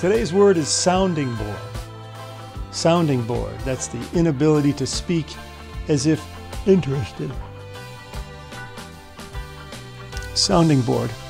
Today's word is sounding board. Sounding board, that's the inability to speak as if interested. Sounding board.